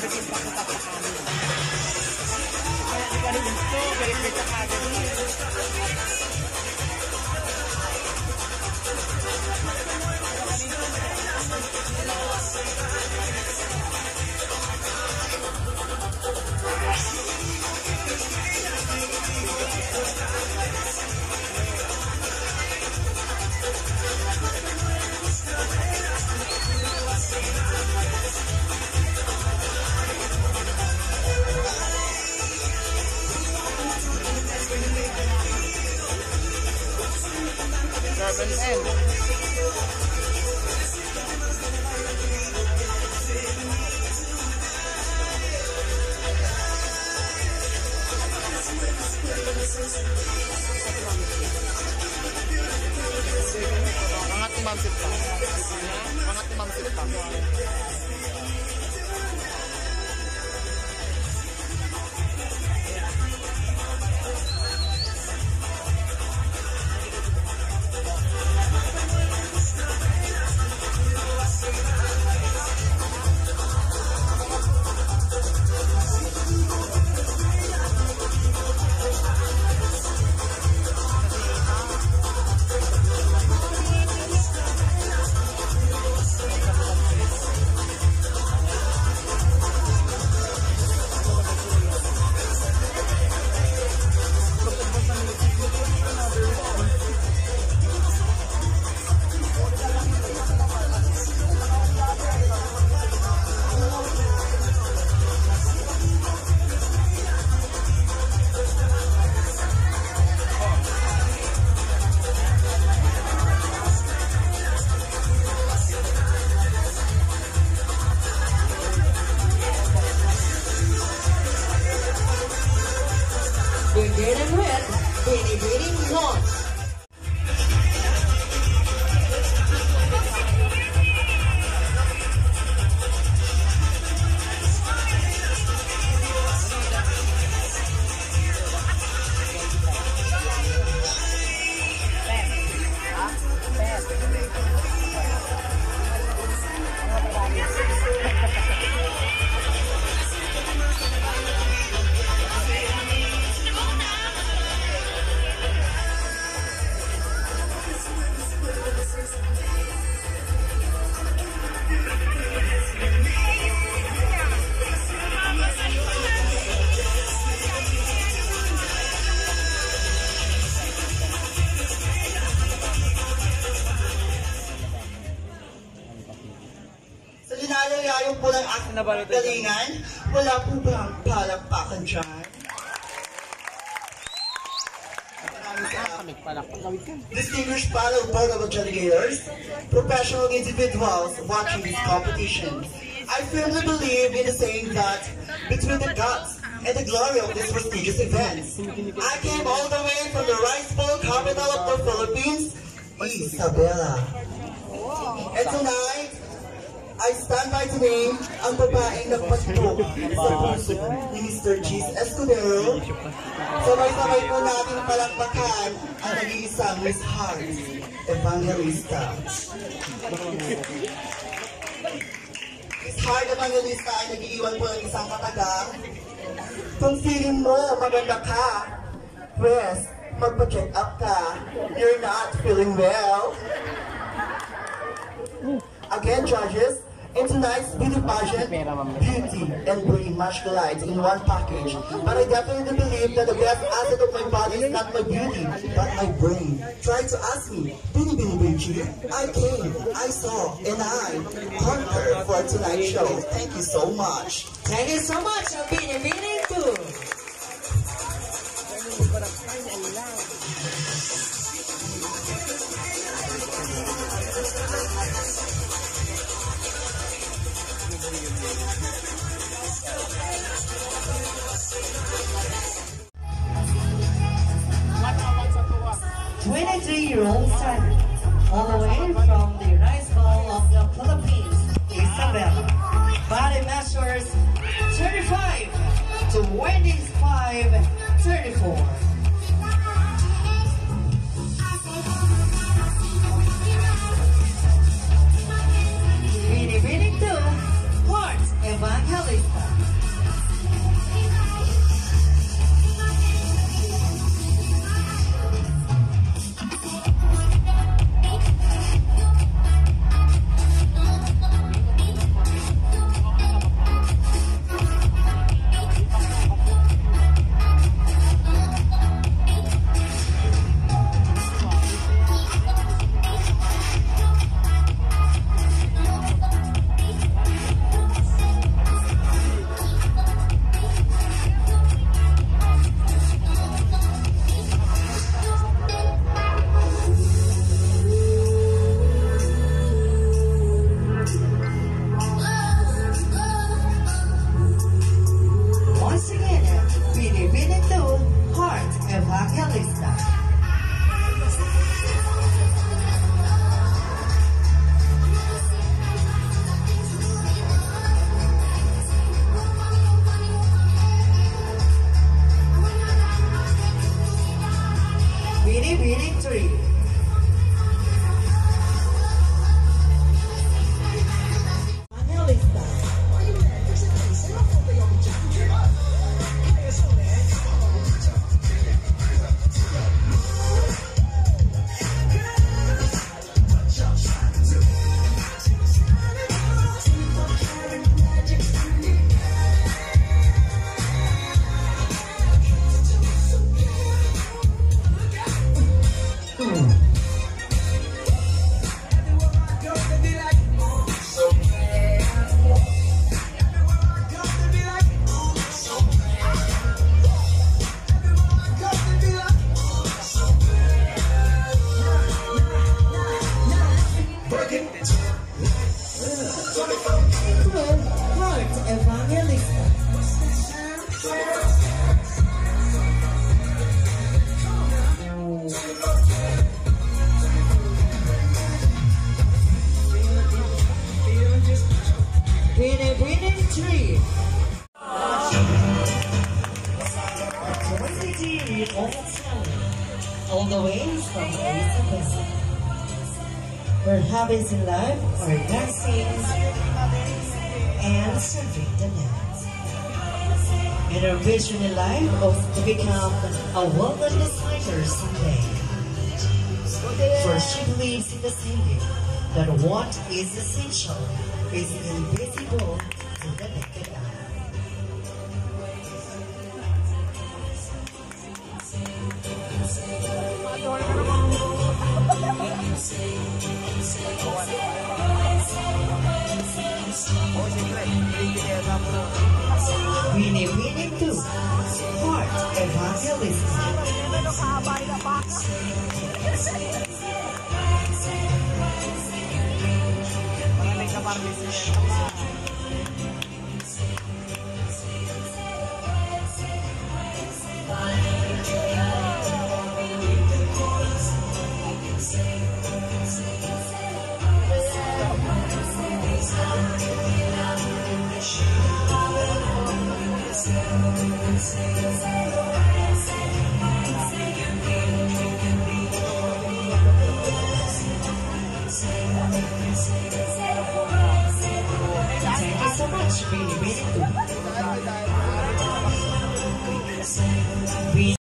Beginning with Beginning Launch. Dinalayayo po ng aking galingan. Wala po ba ang palakpakan dyan? Distinguished panel board of delegators, professional individuals watching this competition, I firmly believe in the saying that between the guts and the glory of this prestigious event, I came all the way from the rice bowl capital of the Philippines, Isabela. And tonight, I stand by to name ang babaeng nagpatro sa puso ni Mr. Cheese Escudero. Sabay-sabay po natin palakpakan ang nag-iisang Miss Heart Evangelista. Miss Heart Evangelista ay nag-iiwan po ng isang katagang. Kung feeling mo maganda ka, pues magpa-check up ka. You're not feeling well. Again, judges, in tonight's beauty pageant, beauty and brain match collide in one package. But I definitely believe that the best asset of my body is not my beauty, but my brain. Try to ask me, Bini Bini Bini, I came, I saw, and I conquered for tonight's show. Thank you so much. Thank you so much, Bini Bini too. 23-year-old Simon, all the way from the rice bowl of the Philippines, Isabela. Body measures 35 to 25-34. Winning 2, Heart Evangelista. 3. 23-year-old all the way from Isabel. Her hobbies in life are dancing and serving the net. And her vision in life was to become a well-known designer someday. For she believes in the saying that what is essential is invisible to the naked eye. Winnie 2, Heart Evangelism.